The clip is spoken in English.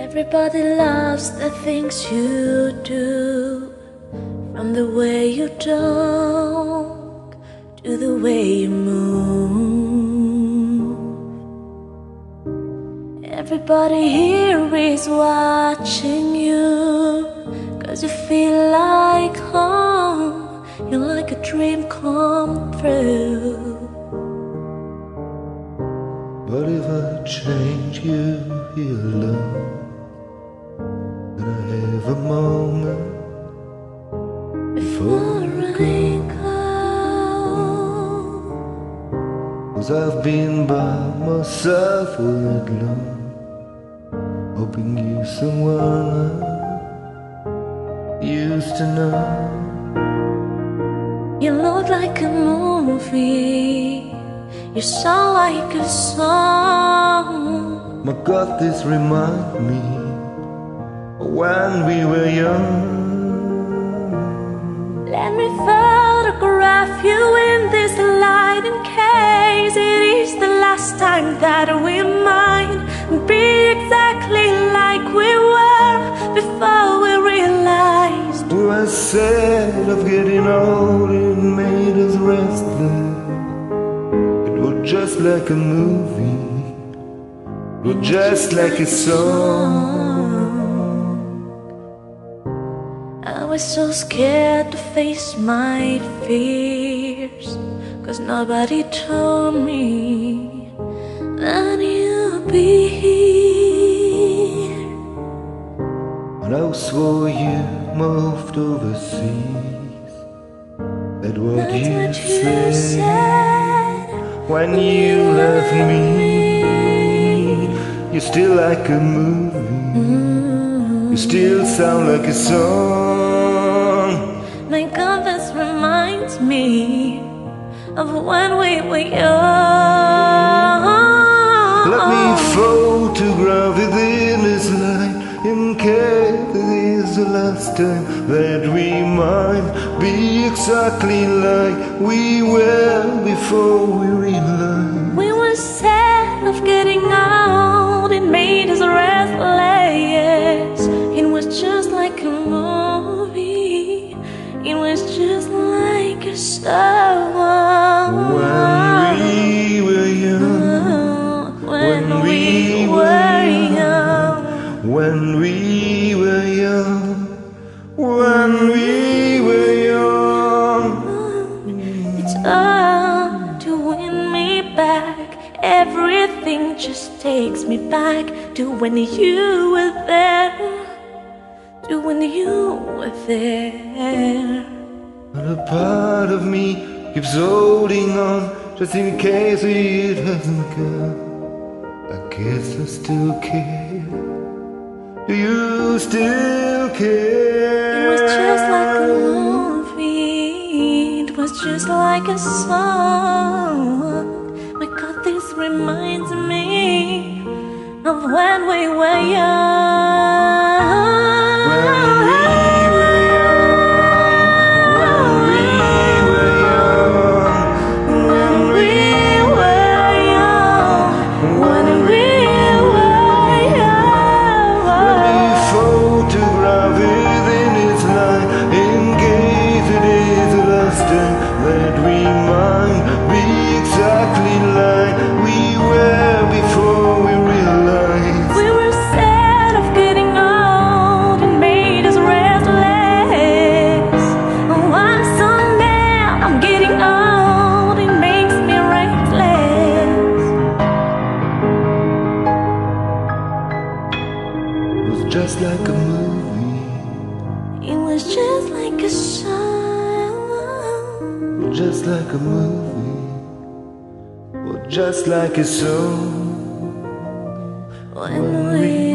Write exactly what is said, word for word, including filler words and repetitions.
Everybody loves the things you do, from the way you talk to the way you move. Everybody here is watching you, 'cause you feel like home. You're like a dream come true. But if I change you here alone, and I have a moment before I go, 'cause I've been by myself all night long, hoping you someone I used to know. you look like a movie, you sound like a song. My God, this reminds me of when we were young. Let me photograph you in this light, in case it is the last time that we might be exactly like we were before we realized. We were sad of getting old, it made us restless. It was just like a movie, it was just like a song. I was so scared to face my fears, 'cause nobody told me that you'd be here. And I swore you moved overseas. That's what That's you what you said said when you left me. You're still like a movie, you still sound like a song. My God, this reminds me of when we were young. Let me photograph it in this light, in case it is the last time that we might be exactly like we were before we realized. We were sad of getting old, it made us restless. It was just like a movie, it was just like a song. When we were young, when we were young, when we were young, when we were young. it's all to win me back. Everything just takes me back to when you were there, to when you were there. And a part of me keeps holding on, just in case it hasn't gone. I guess I still care. Do you still care? It was just like a movie, it was just like a song. My God, this reminds me of when we were young. When we were young, when we were young, When we were young, let me photograph it in its light, in case it is the last time that we might be exactly like we were before we realized. we were sad of getting old, it made us restless. Oh, I'm so mad, I'm getting old, it makes me restless. It was just like a movie, It was just like a song. just like a movie, or just like a song. When we